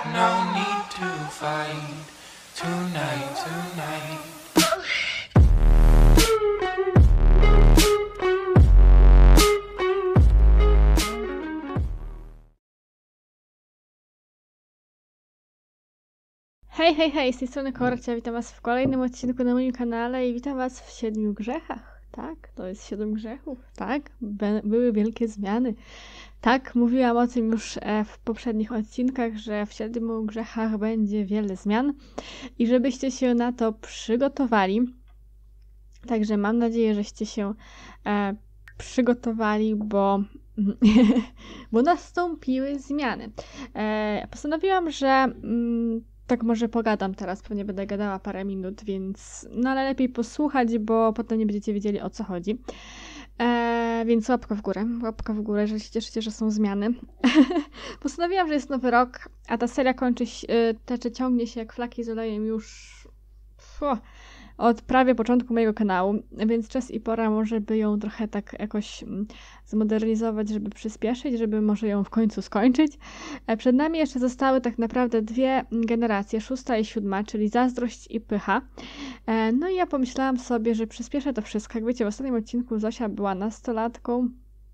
no need to fight tonight. Hej, z tej strony Korcia, witam was w kolejnym odcinku na moim kanale i witam was w 7 grzechach. Tak, to jest 7 grzechów, tak, były wielkie zmiany. Tak, mówiłam o tym już w poprzednich odcinkach, że w 7 grzechach będzie wiele zmian i żebyście się na to przygotowali. Także mam nadzieję, żeście się przygotowali, bo nastąpiły zmiany. Postanowiłam, że tak może pogadam teraz, pewnie będę gadała parę minut, więc ale lepiej posłuchać, bo potem nie będziecie wiedzieli, o co chodzi. Więc łapka w górę, że się cieszycie, że są zmiany. Postanowiłam, że jest nowy rok, a ta seria ciągnie się jak flaki z olejem już od prawie początku mojego kanału, więc czas i pora może by ją trochę tak jakoś zmodernizować, żeby przyspieszyć, żeby może ją w końcu skończyć. Przed nami jeszcze zostały tak naprawdę 2 generacje, 6. i 7, czyli zazdrość i pycha. No i ja pomyślałam sobie, że przyspieszę to wszystko. Jak wiecie, w ostatnim odcinku Zosia była nastolatką,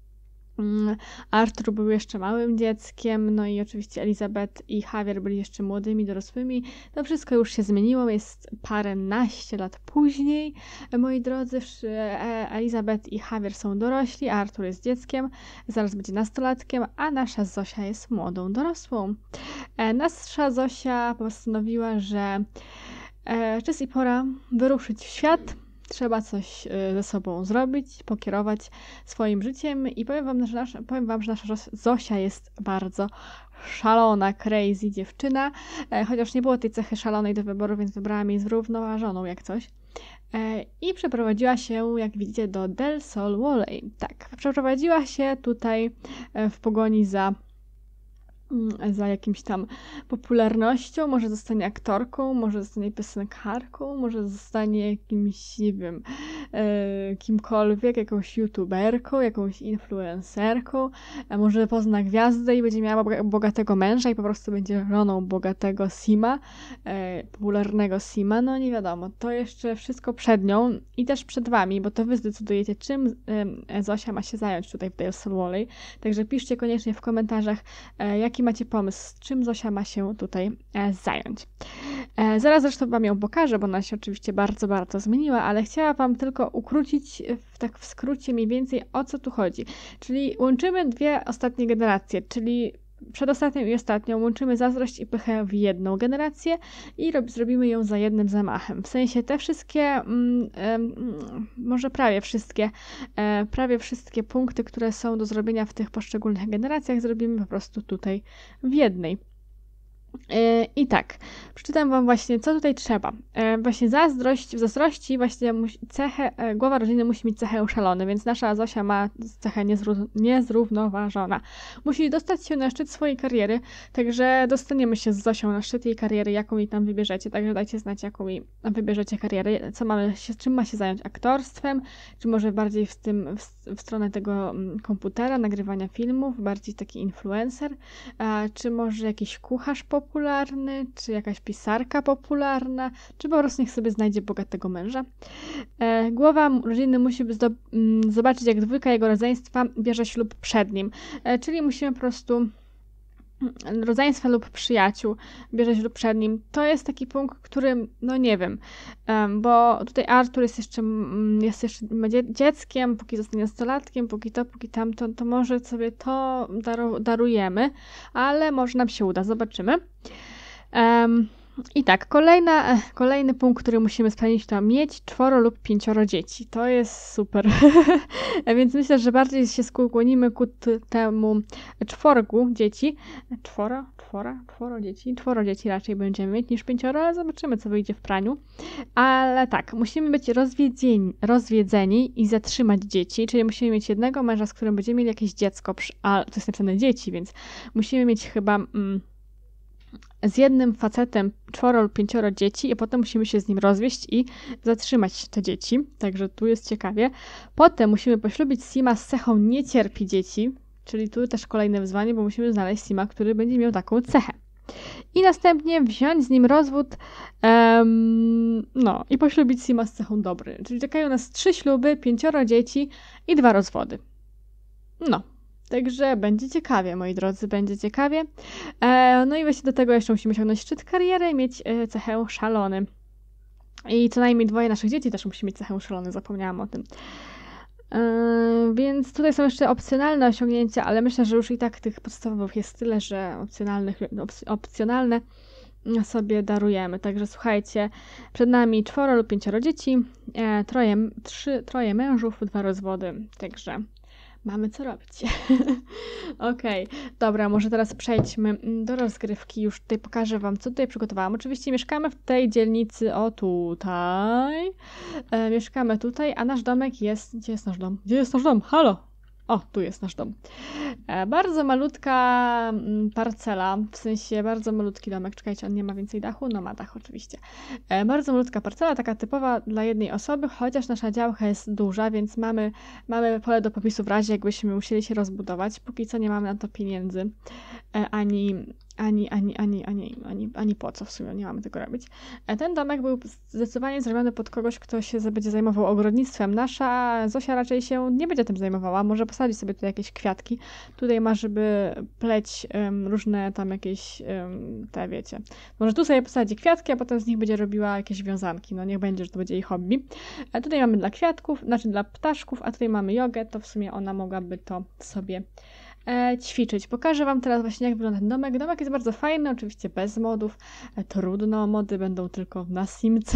Artur był jeszcze małym dzieckiem, no i oczywiście Elizabeth i Javier byli jeszcze młodymi, dorosłymi. To wszystko już się zmieniło, jest paręnaście lat później. Moi drodzy, Elizabeth i Javier są dorośli, a Artur jest dzieckiem, zaraz będzie nastolatkiem, a nasza Zosia jest młodą dorosłą. Nasza Zosia postanowiła, że czas i pora wyruszyć w świat. Trzeba coś ze sobą zrobić, pokierować swoim życiem i powiem wam, że nasza Zosia jest bardzo szalona, crazy dziewczyna, chociaż nie było tej cechy szalonej do wyboru, więc wybrałam jej zrównoważoną jak coś. I przeprowadziła się, jak widzicie, do Del Sol Valley. Tak, przeprowadziła się tutaj w pogoni za jakimś tam popularnością, może zostanie aktorką, może zostanie piosenkarką, może zostanie jakimś, nie wiem, kimkolwiek, jakąś youtuberką, jakąś influencerką, a może pozna gwiazdę i będzie miała bogatego męża i po prostu będzie żoną bogatego Sima, popularnego Sima, no nie wiadomo, to jeszcze wszystko przed nią i też przed wami, bo to wy zdecydujecie, czym Zosia ma się zająć tutaj w Del Sol Valley, także piszcie koniecznie w komentarzach, jaki macie pomysł, czym Zosia ma się tutaj zająć. Zaraz zresztą wam ją pokażę, bo ona się oczywiście bardzo, bardzo zmieniła, ale chciałam wam tylko ukrócić tak w skrócie mniej więcej, o co tu chodzi. Czyli łączymy 2 ostatnie generacje, czyli przedostatnią i ostatnią łączymy zazdrość i pychę w jedną generację i zrobimy ją za jednym zamachem. W sensie te wszystkie, może prawie wszystkie punkty, które są do zrobienia w tych poszczególnych generacjach, zrobimy po prostu tutaj w jednej. I tak, przeczytam wam właśnie, co tutaj trzeba. Właśnie w zazdrości właśnie głowa rodziny musi mieć cechę szalony, więc nasza Zosia ma cechę niezrównoważona. Musi dostać się na szczyt swojej kariery, także dostaniemy się z Zosią na szczyt jej kariery, jaką jej tam wybierzecie, także dajcie znać, jaką jej wybierzecie karierę, czym ma się zająć, aktorstwem, czy może bardziej w stronę tego komputera, nagrywania filmów, bardziej taki influencer, czy może jakiś kucharz popularny, czy jakaś pisarka popularna, czy po prostu niech sobie znajdzie bogatego męża. Głowa rodziny musi zobaczyć, jak 2 jego rodzeństwa bierze ślub przed nim. Czyli musimy po prostu rodzeństwa lub przyjaciół bierze ślub przed nim. To jest taki punkt, który, no nie wiem, bo tutaj Artur jest jeszcze dzieckiem, póki zostanie nastolatkiem, póki tamto, to może sobie to darujemy, ale może nam się uda, zobaczymy. I tak, kolejny punkt, który musimy spełnić, to mieć 4 lub 5 dzieci. To jest super. Więc myślę, że bardziej się skłonimy ku temu 4 dzieci. 4 dzieci raczej będziemy mieć niż 5, ale zobaczymy, co wyjdzie w praniu. Ale tak, musimy być rozwiedzeni i zatrzymać dzieci, czyli musimy mieć jednego męża, z którym będziemy mieli jakieś dziecko, a to jest napisane dzieci, więc musimy mieć chyba z jednym facetem 4 lub 5 dzieci i potem musimy się z nim rozwieść i zatrzymać te dzieci, także tu jest ciekawie. Potem musimy poślubić Sima z cechą nie cierpi dzieci, czyli tu też kolejne wyzwanie, bo musimy znaleźć Sima, który będzie miał taką cechę. i następnie wziąć z nim rozwód no i poślubić Sima z cechą dobry. Czyli czekają nas 3 śluby, 5 dzieci i 2 rozwody. No, także będzie ciekawie, moi drodzy, będzie ciekawie. No i właśnie do tego jeszcze musimy osiągnąć szczyt kariery i mieć cechę szalony. I co najmniej 2 naszych dzieci też musi mieć cechę szalony, zapomniałam o tym. Więc tutaj są jeszcze opcjonalne osiągnięcia, ale myślę, że już i tak tych podstawowych jest tyle, że opcjonalne sobie darujemy. Także słuchajcie, przed nami 4 lub 5 dzieci, 3 mężów, 2 rozwody. Także mamy co robić. Okej, dobra, może teraz przejdźmy do rozgrywki. Już tutaj pokażę wam, co tutaj przygotowałam. Oczywiście mieszkamy w tej dzielnicy, o tutaj. Mieszkamy tutaj, a nasz domek jest... Gdzie jest nasz dom? Gdzie jest nasz dom? Halo! O, tu jest nasz dom. Bardzo malutka parcela, w sensie bardzo malutki domek. Czekajcie, on nie ma więcej dachu? No ma dach oczywiście. Bardzo malutka parcela, taka typowa dla jednej osoby, chociaż nasza działka jest duża, więc mamy pole do popisu w razie, jakbyśmy musieli się rozbudować. Póki co nie mamy na to pieniędzy, ani po co w sumie nie mamy tego robić. Ten domek był zdecydowanie zrobiony pod kogoś, kto się będzie zajmował ogrodnictwem. Nasza Zosia raczej się nie będzie tym zajmowała, może posadzić sobie tutaj jakieś kwiatki. Tutaj ma, żeby pleć różne tam jakieś, te wiecie. Może tu sobie posadzi kwiatki, a potem z nich będzie robiła jakieś wiązanki. No niech będzie, że to będzie jej hobby. Tutaj mamy dla kwiatków, znaczy dla ptaszków, a tutaj mamy jogę, to w sumie ona mogłaby to sobie ćwiczyć. Pokażę wam teraz właśnie, jak wygląda ten domek. Domek jest bardzo fajny, oczywiście bez modów. Trudno, mody będą tylko na Simce.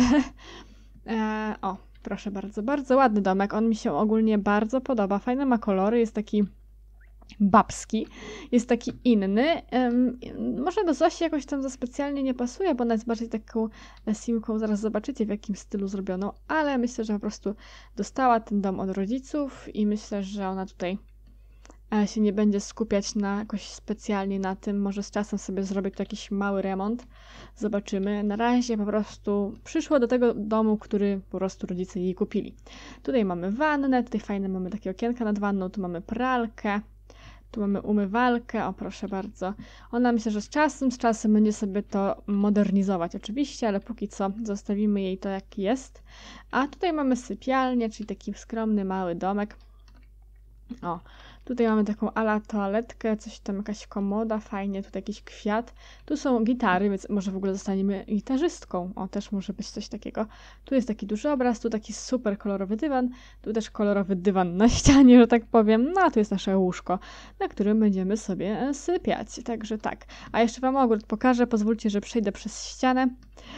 O, proszę bardzo, bardzo ładny domek. On mi się ogólnie bardzo podoba. Fajne ma kolory, jest taki babski, jest taki inny. Może do Zosi jakoś tam za specjalnie nie pasuje, bo ona jest bardziej taką simką, zaraz zobaczycie w jakim stylu zrobioną, ale myślę, że po prostu dostała ten dom od rodziców i myślę, że ona tutaj się nie będzie skupiać jakoś specjalnie na tym. Może z czasem sobie zrobię tu jakiś mały remont. Zobaczymy. Na razie po prostu przyszło do tego domu, który po prostu rodzice jej kupili. Tutaj mamy wannę, tutaj fajne mamy takie okienka nad wanną, tu mamy pralkę, tu mamy umywalkę, o proszę bardzo. Ona myślę, że z czasem będzie sobie to modernizować oczywiście, ale póki co zostawimy jej to jak jest. A tutaj mamy sypialnię, czyli taki skromny, mały domek. O, tutaj mamy taką ala toaletkę, coś tam, jakaś komoda, fajnie, tutaj jakiś kwiat. Tu są gitary, więc może w ogóle zostaniemy gitarzystką. O, też może być coś takiego. Tu jest taki duży obraz, tu taki super kolorowy dywan, tu też kolorowy dywan na ścianie, że tak powiem. No, a tu jest nasze łóżko, na którym będziemy sobie sypiać. Także tak. A jeszcze wam ogród pokażę, pozwólcie, że przejdę przez ścianę.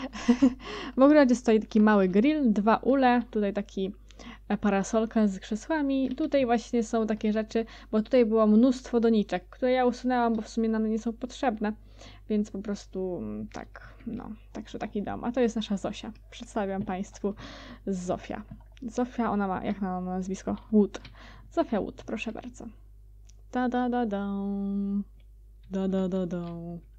W ogrodzie stoi taki mały grill, 2 ule, tutaj taki parasolka z krzesłami. Tutaj właśnie są takie rzeczy, bo tutaj było mnóstwo doniczek, które ja usunęłam, bo w sumie nam nie są potrzebne, więc po prostu tak, no, także taki dom. A to jest nasza Zosia. Przedstawiam Państwu Zofia. Zofia, ona ma, jak na nazwisko? Wood. Zofia Wood, proszę bardzo. Da da da da. Da da da da.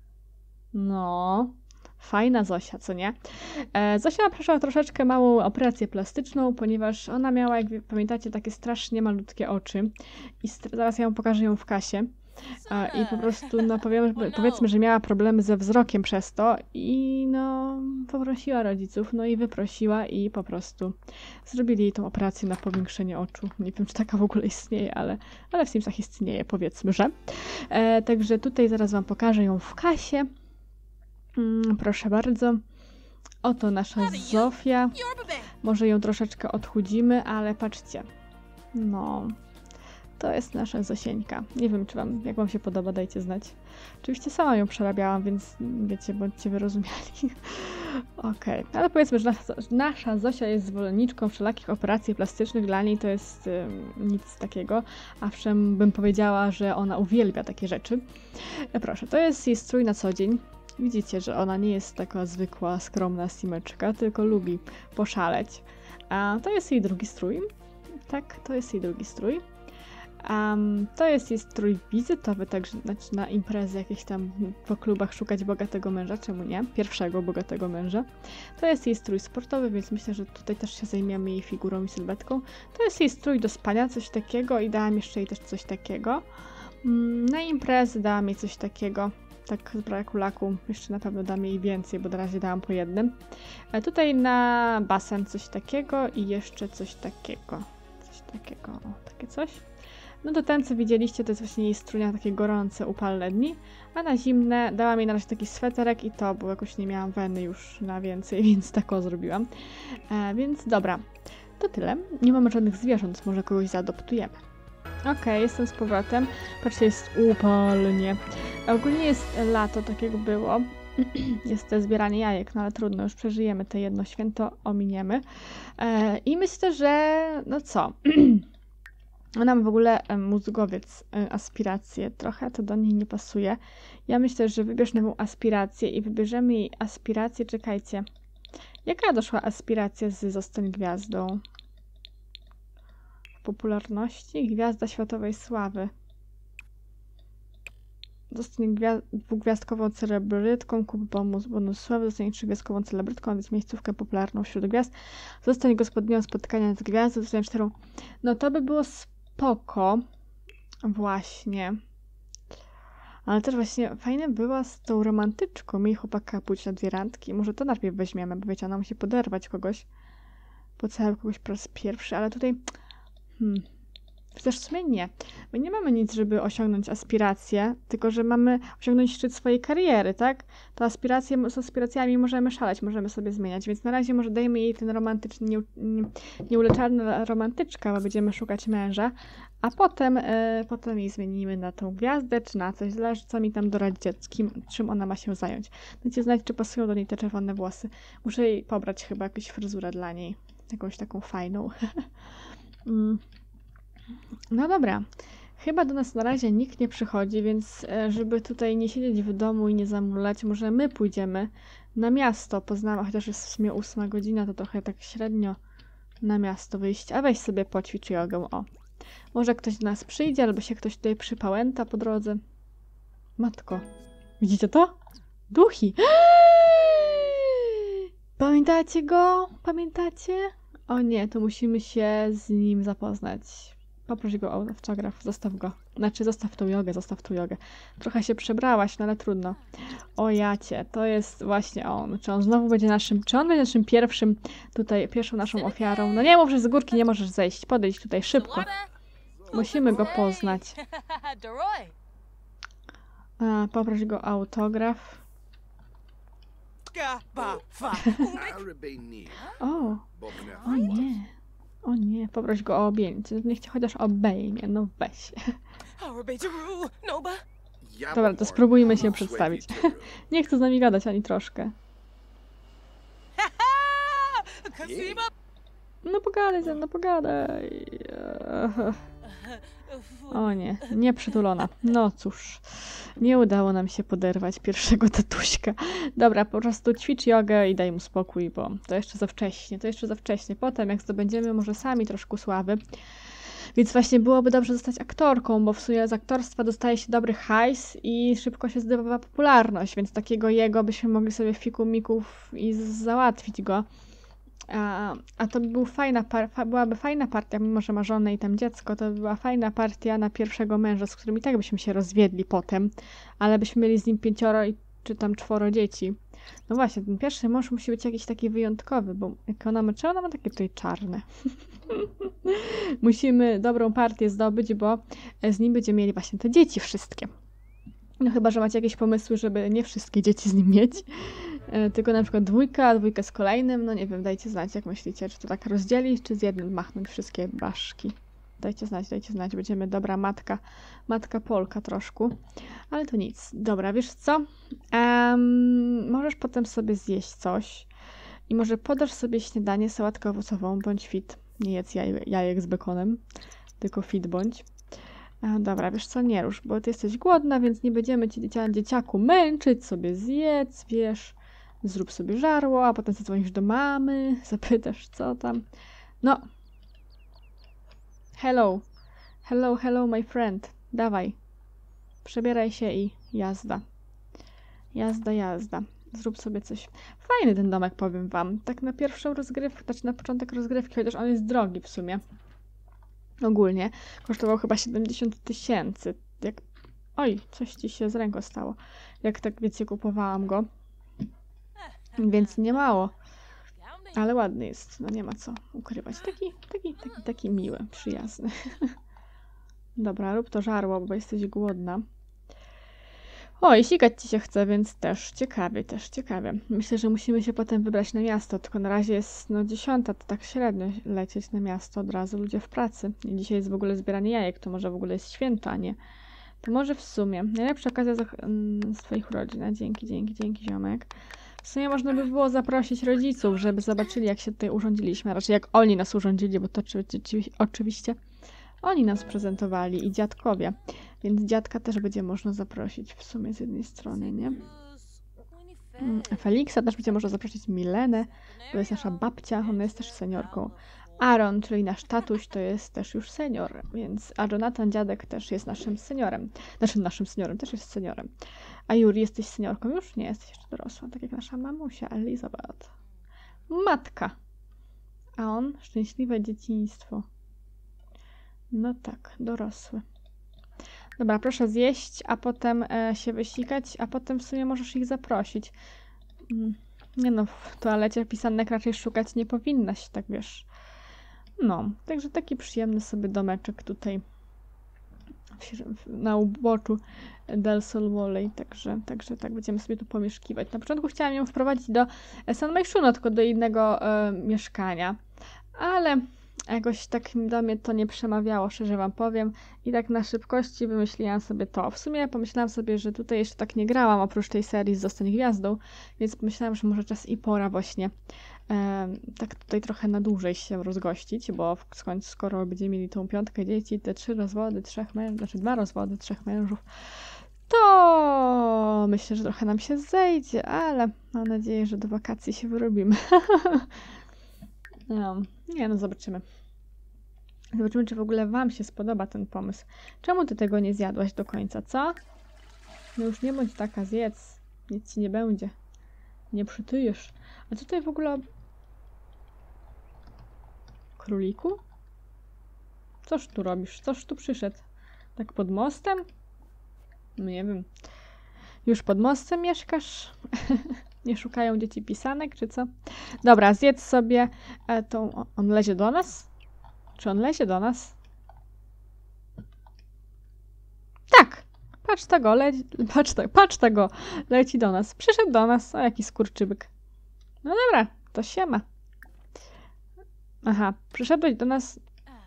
No... Fajna Zosia, co nie? Zosia przeszła troszeczkę małą operację plastyczną, ponieważ ona miała, jak pamiętacie, takie strasznie malutkie oczy. I zaraz ja ją pokażę ją w kasie. I po prostu, no powiedzmy, że miała problemy ze wzrokiem przez to i no poprosiła rodziców, no i wyprosiła i po prostu zrobili jej tą operację na powiększenie oczu. Nie wiem, czy taka w ogóle istnieje, ale w Simsach istnieje, powiedzmy, że. Także tutaj zaraz wam pokażę ją w kasie. Proszę bardzo. Oto nasza Zofia. Może ją troszeczkę odchudzimy, ale patrzcie. No, to jest nasza Zosieńka. Nie wiem, jak wam się podoba, dajcie znać. Oczywiście sama ją przerabiałam, więc wiecie, bądźcie wyrozumiali. Okej, ale powiedzmy, że nasza Zosia jest zwolenniczką wszelakich operacji plastycznych. Dla niej to jest nic takiego. Owszem, bym powiedziała, że ona uwielbia takie rzeczy. Proszę, to jest jej strój na co dzień. Widzicie, że ona nie jest taka zwykła, skromna simeczka, tylko lubi poszaleć. A to jest jej drugi strój. Tak, to jest jej drugi strój. To jest jej strój wizytowy, także znaczy na imprezy jakieś tam po klubach szukać bogatego męża, czemu nie? Pierwszego bogatego męża. To jest jej strój sportowy, więc myślę, że tutaj też się zajmiemy jej figurą i sylwetką. To jest jej strój do spania, coś takiego i dałam jeszcze jej też coś takiego. Na imprezy dałam jej coś takiego. Tak z braku laku jeszcze na pewno dam jej więcej, bo na razie dałam po jednym. Tutaj na basen coś takiego i jeszcze coś takiego. Coś takiego, o, takie coś. No to ten, co widzieliście, to jest właśnie jej strunia, takie gorące, upalne dni. A na zimne dałam jej na razie taki sweterek i to, bo jakoś nie miałam weny już na więcej, więc tak o zrobiłam. Więc dobra, to tyle. Nie mamy żadnych zwierząt, może kogoś zaadoptujemy. Okej, jestem z powrotem. Patrzcie, jest upalnie. Ogólnie jest lato, tak jak było. Jest to zbieranie jajek, no ale trudno, już przeżyjemy te jedno święto, ominiemy. I myślę, że no co? Ona ma w ogóle mózgowiec, aspirację. Trochę to do niej nie pasuje. Ja myślę, że wybierz nową aspirację i wybierzemy jej aspirację. Czekajcie. Jaka doszła aspiracja z Zostań Gwiazdą? Popularności? Gwiazda światowej sławy. Zostań dwugwiazdkową celebrytką, kup bonus sławy, zostań trzygwiazdkową celebrytką, więc miejscówkę popularną wśród gwiazd. Zostań gospodnią spotkania z gwiazdą, zostań 4. No to by było spoko. Właśnie. Ale też właśnie fajne była z tą romantyczką. Miej chłopaka pójść na 2 randki. Może to najpierw weźmiemy, bo wiecie, ona musi poderwać kogoś. Pocałować kogoś po raz pierwszy, ale tutaj... Chociaż w sumie nie. My nie mamy nic, żeby osiągnąć aspiracje, tylko że mamy osiągnąć szczyt swojej kariery, tak? To aspiracje, z aspiracjami możemy szaleć, możemy sobie zmieniać, więc na razie może dajmy jej ten romantyczny, nieuleczalna romantyczka, bo będziemy szukać męża, a potem jej zmienimy na tą gwiazdę, czy na coś, zależy co mi tam doradzić, czym ona ma się zająć. Dajcie znać, czy pasują do niej te czerwone włosy. Muszę jej pobrać chyba jakąś fryzurę dla niej, jakąś taką fajną. No dobra, chyba do nas na razie nikt nie przychodzi, więc żeby tutaj nie siedzieć w domu i nie zamulać, może my pójdziemy na miasto. Poznamy, chociaż jest w sumie 8 godzina, to trochę tak średnio na miasto wyjść. A weź sobie poćwicz jogę, o. Może ktoś do nas przyjdzie, albo się ktoś tutaj przypałęta po drodze. Matko, widzicie to? Duchi! Pamiętacie go? Pamiętacie? O nie, to musimy się z nim zapoznać. Poproś go o autograf, zostaw go. Znaczy, zostaw tą jogę. Trochę się przebrałaś, no ale trudno. O jacie, to jest właśnie on. Czy on znowu będzie naszym pierwszym, tutaj, pierwszą naszą ofiarą? No nie mów, że z górki nie możesz zejść. Podejdź tutaj szybko. Musimy go poznać. Poproś go o autograf. O nie. O nie, poproś go o objęcie. Niech cię chociaż obejmie, no weź. Dobra, to spróbujmy się przedstawić. Nie chcę z nami gadać ani troszkę. No pogadaj ze mną, pogadaj. O nie, nieprzytulona. No cóż, nie udało nam się poderwać pierwszego tatuśka. Dobra, po prostu ćwicz jogę i daj mu spokój, bo to jeszcze za wcześnie. Potem, jak zdobędziemy może sami troszkę sławy. Więc właśnie byłoby dobrze zostać aktorką, bo w sumie z aktorstwa dostaje się dobry hajs i szybko się zdobywa popularność, więc takiego jego byśmy mogli sobie fikumików i załatwić go. A to by byłaby fajna partia, mimo że ma żonę i tam dziecko, to by była fajna partia na pierwszego męża, z którym i tak byśmy się rozwiedli potem, ale byśmy mieli z nim 5 czy tam 4 dzieci. No właśnie, ten pierwszy mąż musi być jakiś taki wyjątkowy, bo jak ona ma takie tutaj czarne. Musimy dobrą partię zdobyć, bo z nim będziemy mieli właśnie te dzieci wszystkie. No chyba, że macie jakieś pomysły, żeby nie wszystkie dzieci z nim mieć, tylko na przykład 2, a 2 z kolejnym, no nie wiem, dajcie znać, jak myślicie, czy to tak rozdzielić, czy z jednym machnąć wszystkie baszki. Dajcie znać, będziemy dobra matka Polka troszkę, ale to nic. Dobra, wiesz co? Możesz potem sobie zjeść coś i może podasz sobie śniadanie, sałatkę owocową, bądź fit. Nie jedz jajek z bekonem, tylko fit bądź. Dobra, wiesz co, nie rusz, bo ty jesteś głodna, więc nie będziemy cię dzieciaku męczyć, sobie zjedz, wiesz, zrób sobie żarło, a potem zadzwonisz do mamy, zapytasz co tam. No. Hello, my friend. Dawaj. Przebieraj się i jazda. Jazda. Zrób sobie coś. Fajny ten domek, powiem wam. Tak na pierwszą rozgrywkę, znaczy na początek rozgrywki, chociaż on jest drogi w sumie. Ogólnie. Kosztował chyba 70 000. Oj, coś ci się z ręką stało. Jak tak, wiecie, kupowałam go. Więc nie mało. Ale ładny jest. No nie ma co ukrywać. Taki miły, przyjazny. Dobra, rób to żarło, bo jesteś głodna. Oj, sikać ci się chce, więc też ciekawie, też ciekawie. Myślę, że musimy się potem wybrać na miasto, tylko na razie jest 10, to tak średnio lecieć na miasto od razu, ludzie w pracy. I dzisiaj jest w ogóle zbieranie jajek, to może w ogóle jest święto, a nie. To może w sumie. Najlepsza okazja z twoich urodzin. Dzięki, ziomek. W sumie można by było zaprosić rodziców, żeby zobaczyli, jak się tutaj urządziliśmy. Raczej jak oni nas urządzili, bo to oczywiście oni nas prezentowali i dziadkowie. Więc dziadka też będzie można zaprosić w sumie z jednej strony, nie? Feliksa też będzie można zaprosić, Milenę, to jest nasza babcia, ona jest też seniorką. Aaron, czyli nasz tatuś, to jest też już senior, więc a Jonathan, dziadek, też jest naszym seniorem. Znaczy naszym seniorem, też jest seniorem. A Yuri, jesteś seniorką? Już nie, jesteś jeszcze dorosła, tak jak nasza mamusia, Elizabeth. Matka. A on? Szczęśliwe dzieciństwo. No tak, dorosły. Dobra, proszę zjeść, a potem się wysikać, a potem w sumie możesz ich zaprosić. Nie no, w toalecie pisanek raczej szukać nie powinnaś, tak wiesz. No, także taki przyjemny sobie domeczek tutaj na uboczu Del Sol Valley, także tak będziemy sobie tu pomieszkiwać. Na początku chciałam ją wprowadzić do San Myshuno, tylko do innego mieszkania, ale jakoś tak do mnie to nie przemawiało, szczerze wam powiem. I tak na szybkości wymyśliłam sobie to. W sumie pomyślałam sobie, że tutaj jeszcze tak nie grałam, oprócz tej serii z Zostań Gwiazdą, więc pomyślałam, że może czas i pora właśnie tak tutaj trochę na dłużej się rozgościć, bo w końcu skoro będziemy mieli tą 5 dzieci, te 3 rozwody, 3 mężów, znaczy 2 rozwody, 3 mężów, to myślę, że trochę nam się zejdzie, ale mam nadzieję, że do wakacji się wyrobimy. No, nie no, zobaczymy. Zobaczymy, czy w ogóle wam się spodoba ten pomysł. Czemu ty tego nie zjadłaś do końca, co? No już nie bądź taka, zjedz. Nic ci nie będzie. Nie przytyjesz. A co tutaj w ogóle... Króliku? Coż tu robisz? Coż tu przyszedł? Tak pod mostem? No nie wiem. Już pod mostem mieszkasz? Nie szukają dzieci pisanek, czy co? Dobra, zjedz sobie tą... On lezie do nas? Czy on lezie do nas? Tak! Patrz tego, patrz tego, leci do nas. Przyszedł do nas. O, jaki skurczybyk. No dobra, to siema. Aha, przyszedłeś do nas...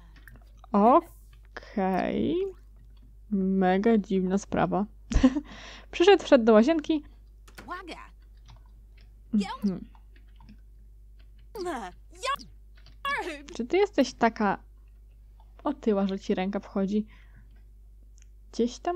Okej. Mega dziwna sprawa. Wszedł do łazienki. Czy ty jesteś taka otyła, że ci ręka wchodzi? Gdzieś tam...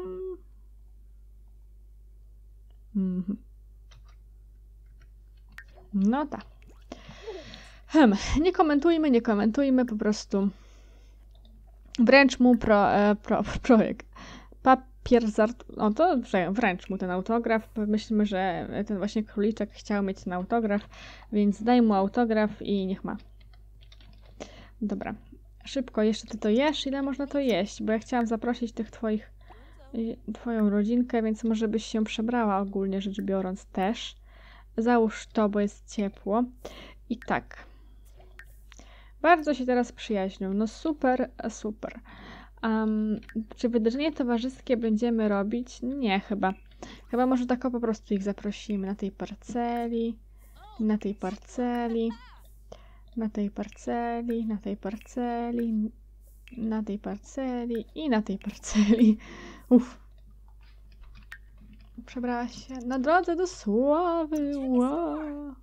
No tak. Nie komentujmy, po prostu wręcz mu projekt. Papier z no to wręcz mu ten autograf. Myślimy, że ten właśnie króliczek chciał mieć ten autograf, więc daj mu autograf i niech ma. Dobra. Szybko, jeszcze ty to jesz? Ile można to jeść? Bo ja chciałam zaprosić twoją rodzinkę, więc może byś się przebrała ogólnie rzecz biorąc też. Załóż to, bo jest ciepło. I tak. Bardzo się teraz przyjaźnią. No super, super. Czy wydarzenie towarzyskie będziemy robić? Nie, chyba. Chyba może tak po prostu ich zaprosimy na tej parceli, na tej parceli, na tej parceli, na tej parceli, na tej parceli i na tej parceli. Uff. Przebrałaś się na drodze do sławy. Wow.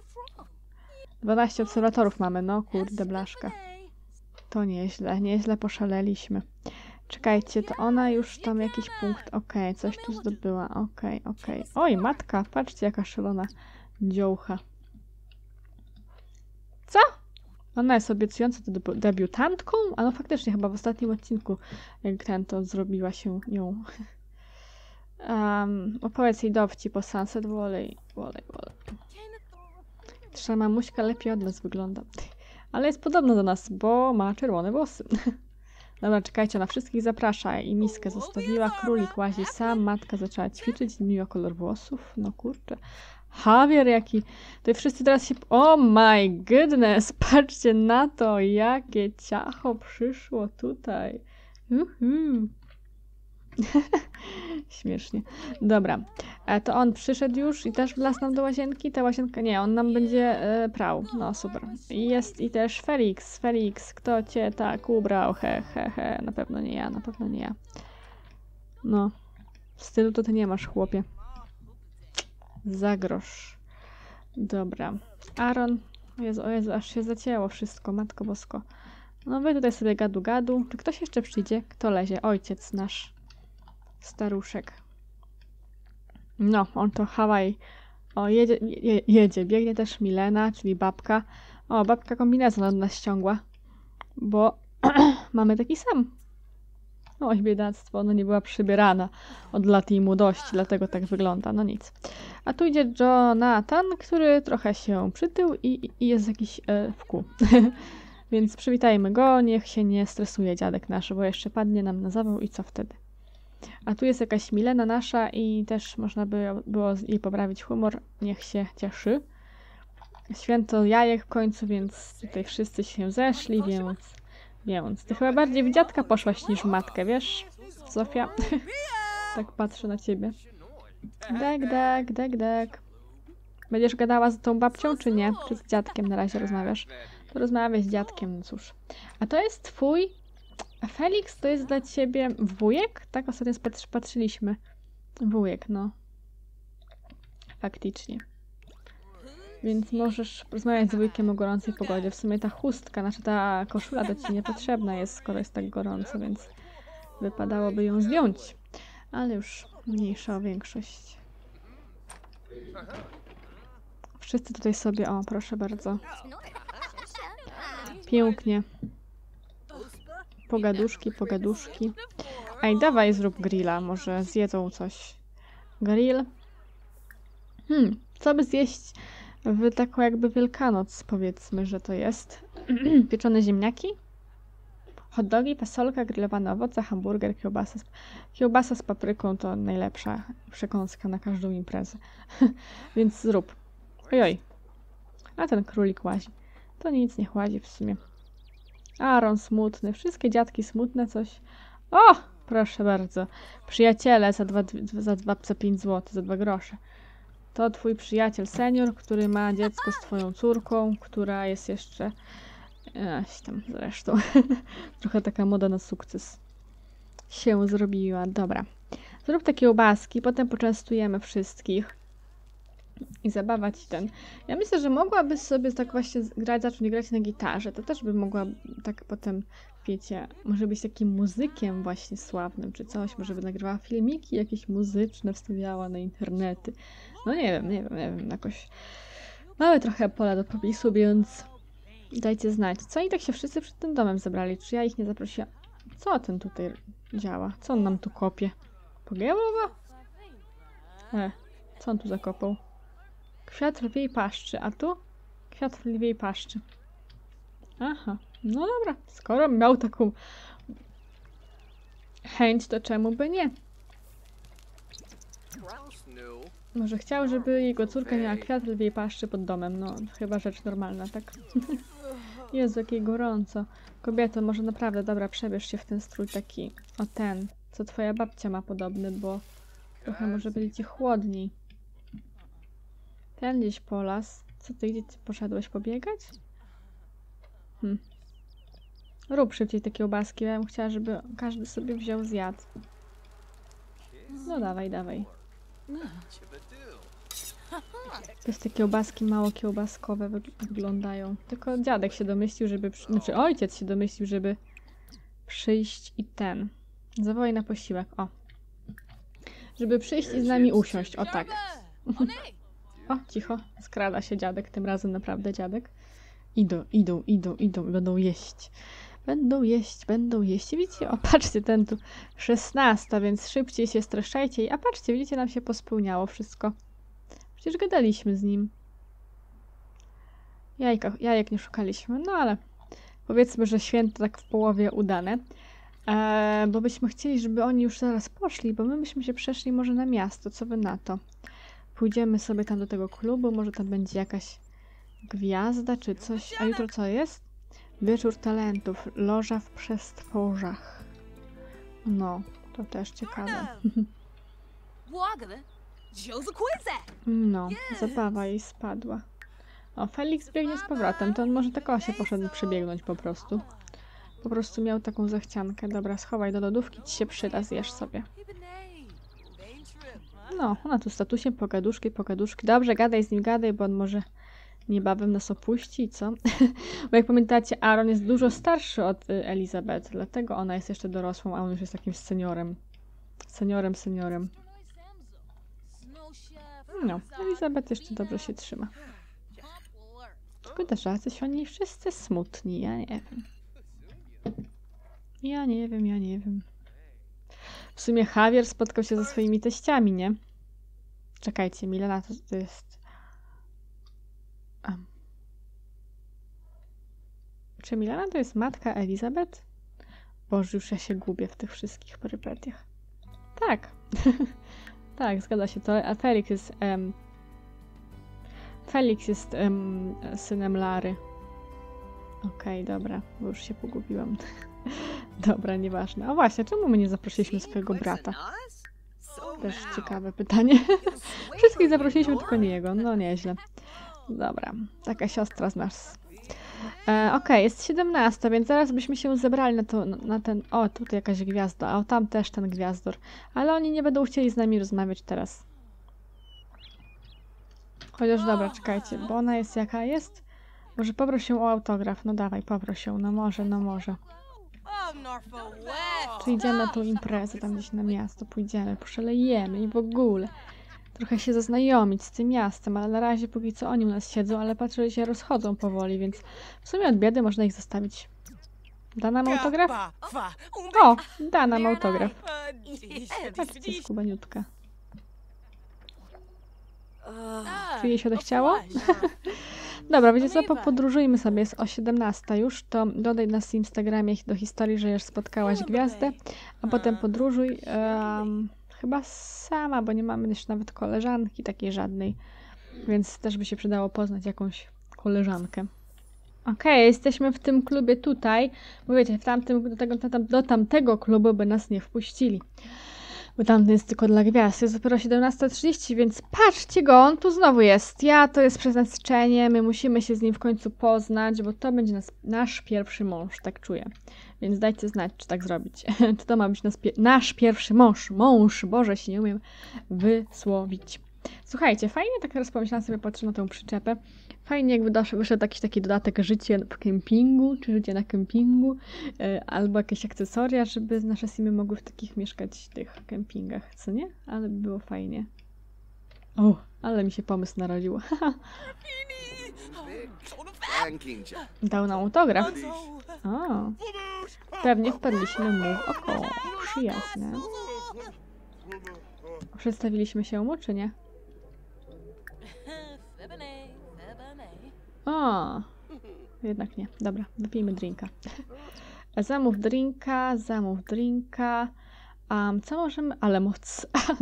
12 obserwatorów mamy, no kurde blaszka. To nieźle poszaleliśmy. Czekajcie, to ona już tam jakiś punkt, okej, coś tu zdobyła, okej. Oj, matka, patrzcie jaka szalona dziołcha. Co? Ona jest obiecująca debiutantką? A no faktycznie, chyba w ostatnim odcinku, jak ten to zrobiła się nią. Opowiedz jej dowcip o Sunset Valley. Nasza mamuśka lepiej od nas wygląda. Ale jest podobna do nas, bo ma czerwone włosy. Dobra, czekajcie, ona wszystkich zaprasza i miskę zostawiła, królik łazi sam, matka zaczęła ćwiczyć, zmieniła kolor włosów, no kurczę. Javier jaki, to wszyscy teraz się... Oh my goodness, patrzcie na to, jakie ciacho przyszło tutaj. Śmiesznie. Dobra, to on przyszedł już i też wlazł nam do łazienki. Ta łazienka, nie, on nam będzie prał. No super. I jest i też Felix. Felix, kto cię tak ubrał? He. Na pewno nie ja, na pewno nie ja. No, stylu to ty nie masz, chłopie. Za grosz. Dobra. Aaron. O Jezu, aż się zacięło wszystko, matko bosko. No wy tutaj sobie gadu. Czy ktoś jeszcze przyjdzie? Kto lezie? Ojciec nasz. Staruszek. No, on to Hawaj. O, jedzie. Biegnie też Milena, czyli babka. O, babka kombinezon od nas ściągła. Bo mamy taki sam. Oj, biedactwo, ona nie była przybierana od lat jej młodości, dlatego tak wygląda. No nic. A tu idzie Jonathan, który trochę się przytył i jest jakiś w kół. Więc przywitajmy go, niech się nie stresuje dziadek nasz, bo jeszcze padnie nam na zawał i co wtedy? A tu jest jakaś Milena nasza i też można by było jej poprawić humor. Niech się cieszy. Święto jajek w końcu, więc tutaj wszyscy się zeszli, więc ty chyba bardziej w dziadka poszłaś niż w matkę, wiesz, Zofia? Tak patrzę na ciebie. Dek. Będziesz gadała z tą babcią, czy nie? Czy z dziadkiem na razie rozmawiasz? To rozmawiaj z dziadkiem, no cóż. A to jest twój... A Felix to jest dla ciebie wujek? Tak ostatnio patrzyliśmy. Wujek, no. Faktycznie. Więc możesz rozmawiać z wujkiem o gorącej pogodzie. W sumie ta chustka, znaczy ta koszula do ci niepotrzebna jest, skoro jest tak gorąco, więc wypadałoby ją zdjąć. Ale już mniejsza o większość. Wszyscy tutaj sobie, o proszę bardzo. Pięknie. Pogaduszki. Ej, dawaj zrób grilla, może zjedzą coś. Grill. Co by zjeść w taką jakby Wielkanoc, powiedzmy, że to jest. Pieczone ziemniaki? Hot dogi, fasolka, grillowane owoce, hamburger, kiełbasa. Kiełbasa z papryką to najlepsza przekąska na każdą imprezę. Więc zrób. Ojoj. A ten królik łazi. To nic nie łazi w sumie. Aaron smutny. Wszystkie dziadki smutne coś. O! Proszę bardzo. Przyjaciele za 5 zł, za 2 grosze. To twój przyjaciel senior, który ma dziecko z twoją córką, która jest jeszcze... tam zresztą. Trochę taka moda na sukces się zrobiła. Dobra. Zrób te kiełbaski, potem poczęstujemy wszystkich. I zabawa ci ten. Ja myślę, że mogłaby sobie tak właśnie zacząć grać na gitarze. To też by mogła tak potem, wiecie, może być takim muzykiem właśnie sławnym, czy coś. Może by nagrywała filmiki jakieś muzyczne, wstawiała na internety. No nie wiem, jakoś mamy trochę pola do popisu, więc dajcie znać. Co oni tak się wszyscy przed tym domem zebrali? Czy ja ich nie zaprosiłam? Co ten tutaj działa? Co on nam tu kopie? Pogięło go? Co on tu zakopał? Kwiat lwiej paszczy, a tu? Kwiat lwiej paszczy. Aha, no dobra. Skoro miał taką chęć, to czemu by nie? Może chciał, żeby jego córka miała kwiat lwiej paszczy pod domem. No, chyba rzecz normalna, tak? Jezu, jakie gorąco. Kobieto, może naprawdę, dobra, przebierz się w ten strój taki, o ten, co twoja babcia ma podobny, bo trochę może będzie ci chłodniej. Ten gdzieś po las. Co ty, gdzie ty poszedłeś pobiegać? Rób szybciej te kiełbaski, ja bym chciała, żeby każdy sobie wziął zjadł. No dawaj. Też te kiełbaski mało kiełbaskowe wyglądają. Tylko dziadek się domyślił, żeby... Znaczy ojciec się domyślił, żeby przyjść i ten. Zawołaj na posiłek, o. Żeby przyjść i z nami usiąść, o tak. O, cicho, skrada się dziadek, tym razem naprawdę dziadek. Idą, będą jeść. Będą jeść. Widzicie, o patrzcie, ten tu 16, więc szybciej się streszczajcie. A patrzcie, widzicie, nam się pospełniało wszystko. Przecież gadaliśmy z nim. Jajek nie szukaliśmy, no ale powiedzmy, że święto tak w połowie udane. Bo byśmy chcieli, żeby oni już zaraz poszli, bo my byśmy się przeszli może na miasto. Co wy na to? Pójdziemy sobie tam do tego klubu, może tam będzie jakaś gwiazda czy coś. A jutro co jest? Wieczór talentów, loża w przestworzach. No, to też ciekawe. No, zabawa jej spadła. O, Felix biegnie z powrotem, to on może tak się poszedł przebiegnąć po prostu. Po prostu miał taką zachciankę. Dobra, schowaj do lodówki, ci się przyda, zjesz sobie. No, ona tu statusiem pogaduszki. Dobrze, gadaj z nim, gadaj, bo on może niebawem nas opuści, co? Bo jak pamiętacie, Aaron jest dużo starszy od Elizabeth, dlatego ona jest jeszcze dorosłą, a on już jest takim seniorem. Seniorem. No, Elizabeth jeszcze dobrze się trzyma. Szkoda, że jacyś oni wszyscy smutni, ja nie wiem. W sumie Javier spotkał się ze swoimi teściami, nie? Czekajcie, Milena to jest... Czy Milena to jest matka Elizabeth? Boże, już ja się gubię w tych wszystkich perypetiach. Tak. Tak, zgadza się to. A Felix jest synem Lary. Okej, dobra, bo już się pogubiłam. Dobra, nieważne. A właśnie, czemu my nie zaprosiliśmy swojego brata? Też ciekawe pytanie. Wszystkich zaprosiliśmy, tylko nie jego. No nieźle. Dobra, taka siostra z nas. Okej, jest 17, więc zaraz byśmy się zebrali na ten... O, tutaj jakaś gwiazda, a tam też ten gwiazdor. Ale oni nie będą chcieli z nami rozmawiać teraz. Chociaż dobra, czekajcie, bo ona jest jaka jest? Może poproś ją o autograf. No dawaj, poproś ją. No może. Czy idziemy na tą imprezę, tam gdzieś na miasto, pójdziemy, poszalejemy i w ogóle. Trochę się zaznajomić z tym miastem, ale na razie póki co oni u nas siedzą, ale patrzę, że się rozchodzą powoli, więc w sumie od biedy można ich zostawić. Da nam autograf? O, da nam autograf. Patrzcie, skubaniutka. Czy jej się odechciało? Dobra, wiecie co, podróżujmy sobie, jest o 17 już, to dodaj na Instagramie do historii, że już spotkałaś gwiazdę, a potem podróżuj, chyba sama, bo nie mamy jeszcze nawet koleżanki takiej żadnej, więc też by się przydało poznać jakąś koleżankę. Okej, jesteśmy w tym klubie tutaj, bo wiecie, do tamtego klubu by nas nie wpuścili. Bo tamten jest tylko dla gwiazd. Jest dopiero 17:30, więc patrzcie go, on tu znowu jest. To jest przeznaczenie, my musimy się z nim w końcu poznać, bo to będzie nasz pierwszy mąż, tak czuję. Więc dajcie znać, czy tak zrobić. Czy to ma być nasz pierwszy mąż, Boże, się nie umiem wysłowić. Słuchajcie, fajnie, tak teraz pomyślałam sobie, patrzę na tę przyczepę. Fajnie jakby wyszedł jakiś taki dodatek życie w kempingu, czy życie na kempingu, albo jakieś akcesoria, żeby nasze simy mogły w takich mieszkać tych kempingach, co nie? Ale by było fajnie. O, ale mi się pomysł narodził. Dał nam autograf. O, pewnie wpadliśmy mu w oko. Przyjazne. Przedstawiliśmy się mu, czy nie? O, jednak nie. Dobra, wypijmy drinka. Zamów drinka. Co możemy... Ale moc.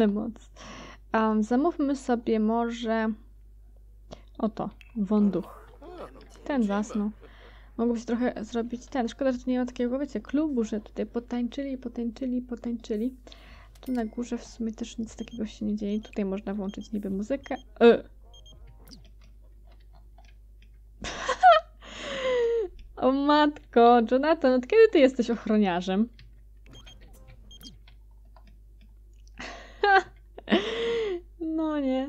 Zamówmy sobie może... Oto, wąduch. Ten zasnął. Mogłoby się trochę zrobić ten. Szkoda, że tu nie ma takiego, wiecie, klubu, że tutaj potańczyli. Tu na górze w sumie też nic takiego się nie dzieje. Tutaj można włączyć niby muzykę. O matko, Jonathan, od kiedy ty jesteś ochroniarzem? No nie.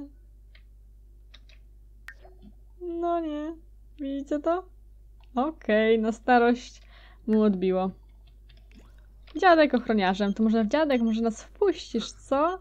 Widzicie to? Okej, na starość mu odbiło. Dziadek ochroniarzem, to może dziadek, może nas wpuścisz, co?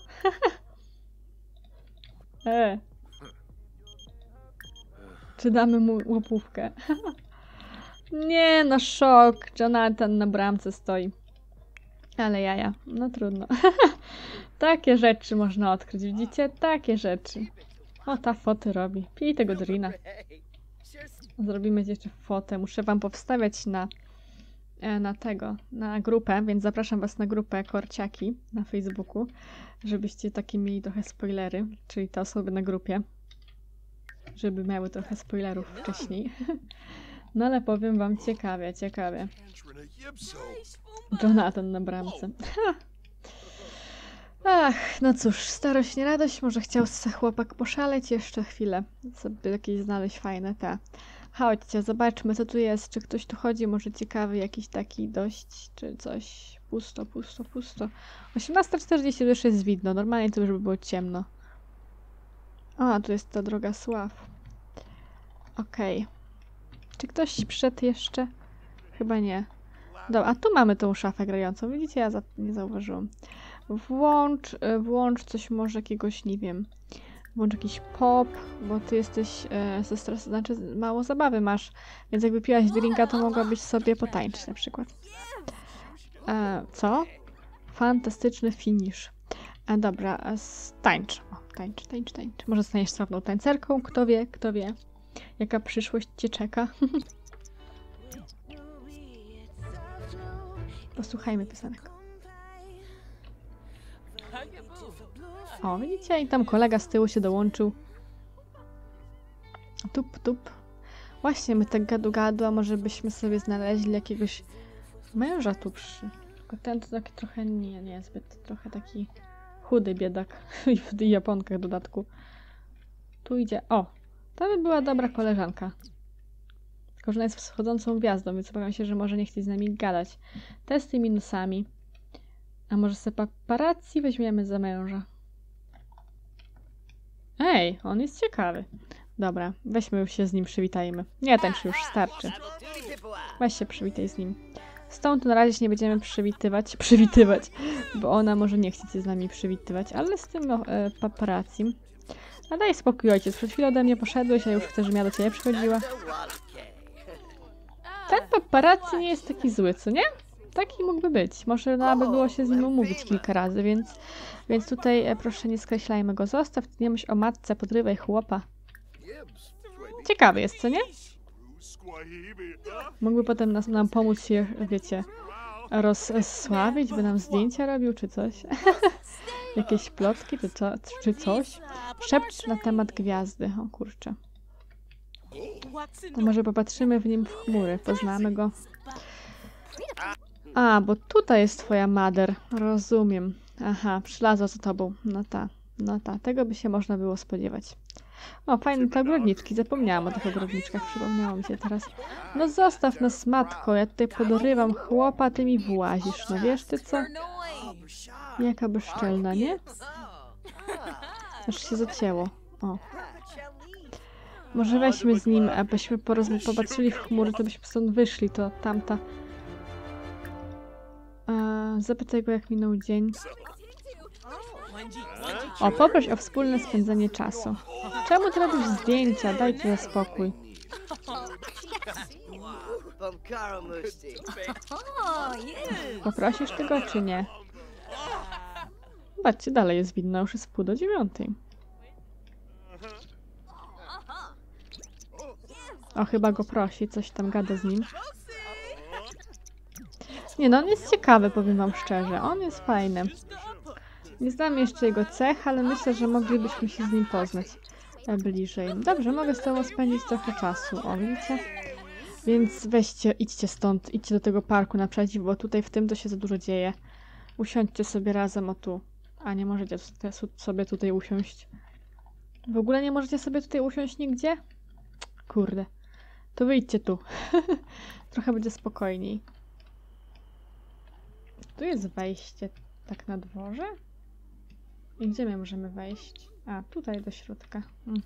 Czy damy mu łapówkę? Nie, no szok. Jonathan na bramce stoi. Ale jaja, no trudno. Takie rzeczy można odkryć, widzicie? Takie rzeczy. O, ta fotę robi. Pij tego drina. Zrobimy jeszcze fotę. Muszę wam powstawiać na grupę, więc zapraszam was na grupę Korciaki na Facebooku, żebyście takie mieli trochę spoilery, czyli te osoby na grupie, żeby miały trochę spoilerów wcześniej. No ale powiem wam ciekawie. Jonathan na bramce. Ach, no cóż, starość nie radość, może chciał se chłopak poszaleć jeszcze chwilę, sobie jakieś znaleźć fajne te. Chodźcie, zobaczmy co tu jest, czy ktoś tu chodzi, może ciekawy jakiś taki dość, czy coś. Pusto. 18:40 już jest widno, normalnie to już by było ciemno. A, tu jest ta droga Sław. Okej. Czy ktoś przyszedł jeszcze? Chyba nie. Dobra, a tu mamy tą szafę grającą, widzicie? Ja nie zauważyłam. Włącz coś może jakiegoś, nie wiem. Włącz jakiś pop, bo ty jesteś ze stresu, znaczy mało zabawy masz, więc jakby piłaś drinka, to mogłabyś sobie potańczyć na przykład. Co? Fantastyczny finish. Dobra, tańcz. O, tańcz. Może zostaniesz sławną tańcerką, kto wie. Jaka przyszłość cię czeka. Posłuchajmy piosenek. O, widzicie? I tam kolega z tyłu się dołączył. Tup. Właśnie, my tak gadu, a może byśmy sobie znaleźli jakiegoś męża tu przy... Tylko ten to taki trochę niezbyt, trochę taki chudy biedak. I w japonkach w dodatku. Tu idzie... O! To by była dobra koleżanka. Tylko, że ona jest wschodzącą gwiazdą, więc obawiam się, że może nie chcieć z nami gadać. Testy minusami. A może sobie paparazzi weźmiemy za męża? Ej, on jest ciekawy. Dobra, weźmy już się z nim, przywitajmy. Nie, ten już starczy. Weź się przywitaj z nim. Z tą to na razie się nie będziemy przywitywać, bo ona może nie chce się z nami przywitywać, ale z tym paparazzim. A daj spokój, ojciec, przed chwilą ode mnie poszedłeś, a już chcesz, żebym ja do ciebie przychodziła. Ten paparazzi nie jest taki zły, co nie? Taki mógłby być. Może by było się z nim umówić kilka razy, więc tutaj proszę nie skreślajmy go. Zostaw, ty nie myśl o matce, podrywaj chłopa. Ciekawy jest, co nie? Mógłby potem nam pomóc się, wiecie, rozsławić, by nam zdjęcia robił, czy coś. Jakieś plotki, czy coś. Szepcz na temat gwiazdy. O kurczę. To może popatrzymy w nim w chmury, poznamy go. A, bo tutaj jest twoja mader. Rozumiem. Aha, przylazła za tobą. No ta. Tego by się można było spodziewać. O, fajne te ogrodniczki. Zapomniałam o tych ogrodniczkach. Przypomniało mi się teraz. No zostaw nas, matko. Ja tutaj podorywam chłopa, ty mi włazisz. No wiesz ty co? Jaka bezczelna, nie? Aż się zacięło. O. Może weźmy z nim, abyśmy popatrzyli w chmury, to byśmy stąd wyszli. To tamta... Zapytaj go, jak minął dzień. O, poproś o wspólne spędzenie czasu. Czemu ty robisz zdjęcia? Dajcie spokój. Poprosisz tego, czy nie? Zobaczcie, dalej jest widno, już jest 8:30. O, chyba go prosi, coś tam gada z nim. Nie no, on jest ciekawy, powiem wam szczerze. On jest fajny. Nie znam jeszcze jego cech, ale myślę, że moglibyśmy się z nim poznać bliżej. Dobrze, mogę z tobą spędzić trochę czasu, o widzicie? Więc weźcie, idźcie stąd, idźcie do tego parku naprzeciw, bo tutaj w tym to się za dużo dzieje. Usiądźcie sobie razem, o tu. A nie możecie sobie tutaj usiąść. W ogóle nie możecie sobie tutaj usiąść nigdzie? Kurde. To wyjdźcie tu. Trochę będzie spokojniej. Tu jest wejście tak na dworze? I gdzie my możemy wejść? A, tutaj do środka.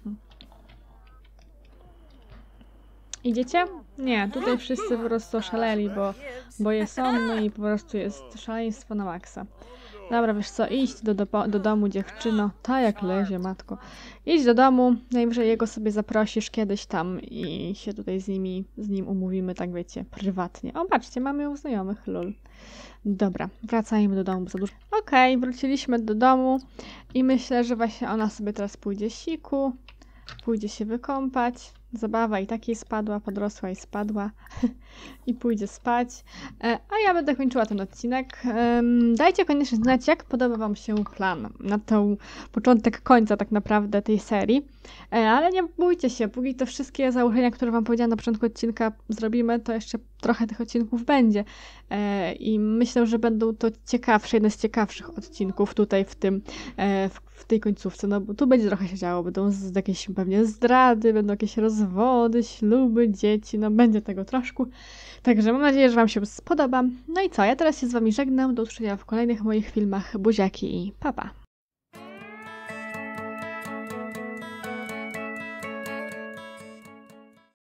Idziecie? Nie, tutaj wszyscy po prostu oszaleli, bo jest sonny i po prostu jest szaleństwo na maksa. Dobra, wiesz co, idź do domu, dziewczyno. Ta jak lezie, matko. Idź do domu, najwyżej jego sobie zaprosisz kiedyś tam i się tutaj z nim umówimy, tak wiecie, prywatnie. O, patrzcie, mamy ją znajomych, lol. Dobra, wracajmy do domu, bo za dużo. Okej, wróciliśmy do domu i myślę, że właśnie ona sobie teraz pójdzie siku, pójdzie się wykąpać. Zabawa i takiej spadła, podrosła i spadła i pójdzie spać. A ja będę kończyła ten odcinek. Dajcie koniecznie znać, jak podoba Wam się plan na tą początek końca tak naprawdę tej serii. Ale nie bójcie się, póki te wszystkie założenia, które Wam powiedziałam na początku odcinka zrobimy, to jeszcze trochę tych odcinków będzie. I myślę, że będą to ciekawsze, jeden z ciekawszych odcinków tutaj w tej końcówce, no bo tu będzie trochę się działo, będą jakieś pewnie zdrady, będą jakieś rozwody, śluby, dzieci, no będzie tego troszkę. Także mam nadzieję, że Wam się spodoba. No i co, ja teraz się z Wami żegnam, do usłyszenia w kolejnych moich filmach. Buziaki i pa pa!